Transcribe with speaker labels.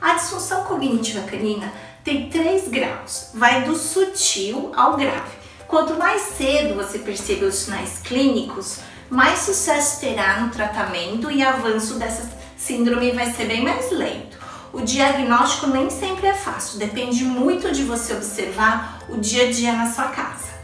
Speaker 1: A disfunção cognitiva canina tem 3 graus, vai do sutil ao grave. Quanto mais cedo você perceber os sinais clínicos, mais sucesso terá no tratamento e avanço dessa síndrome vai ser bem mais lento. O diagnóstico nem sempre é fácil, depende muito de você observar o dia a dia na sua casa.